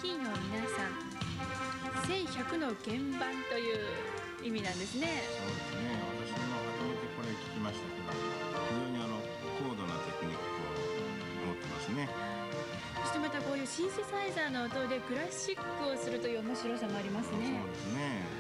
品の皆さん、1100の鍵盤という意味なんですね。 そうですね。私も初めてこれ聞きましたけど、非常に高度なテクニックを持ってますね。 そしてまたこういうシンセサイザーの音でクラシックをするという面白さもありますね。 そうですね。